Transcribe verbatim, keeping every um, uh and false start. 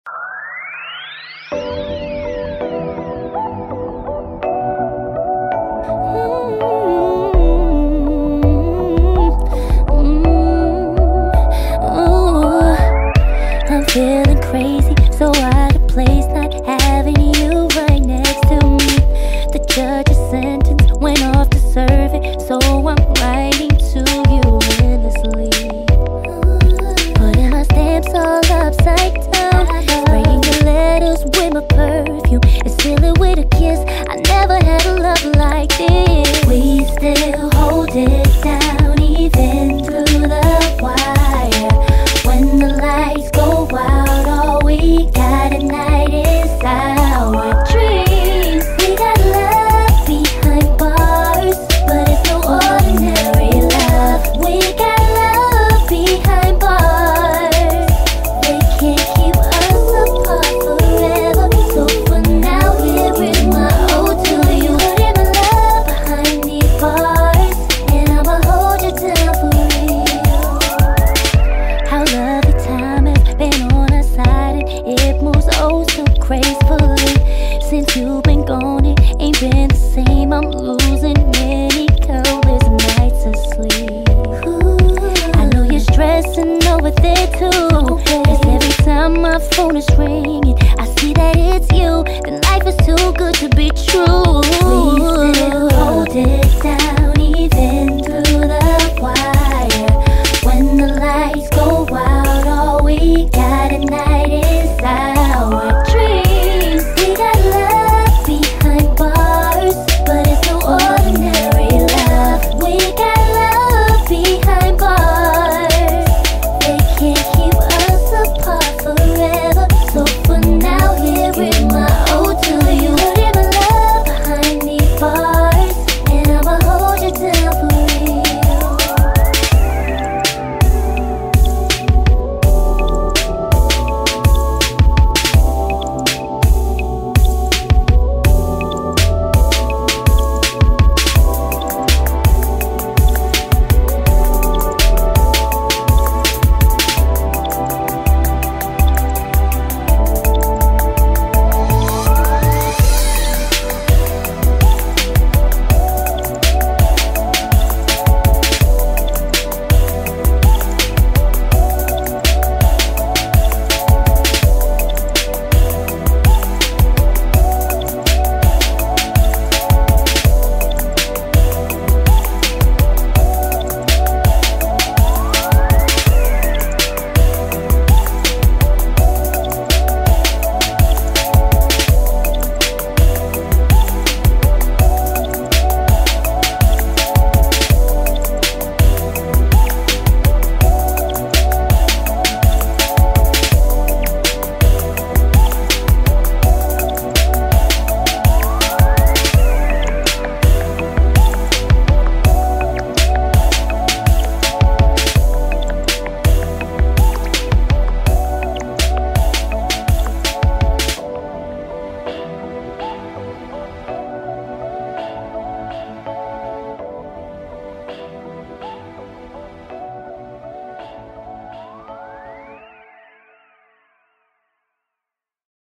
Feeling crazy, so out of place, not having you right next to me. The judge's sentence went off to serve it, so I'm writing to you endlessly. Putting my stamps all upside down, spraying the letters with my perfume, and seal it with a kiss. I never had a love like this. We still hold it down, even through the wire. When the lights go out, all we got at night is our dreams. We got love behind bars, but it's no ordinary love. We got love behind bars. They can't keep us apart forever, so for now here is my ode to you. Putting my love behind these bars, and I'ma hold you down for real. How lovely time has been on our side, and it moves oh so gracefully. Since you've been gone, it ain't been the same. I'm losing many countless nights of sleep. I know you're stressing over there too, 'cause every time my phone is ringing, I see that it's you. Then life is too good to be true.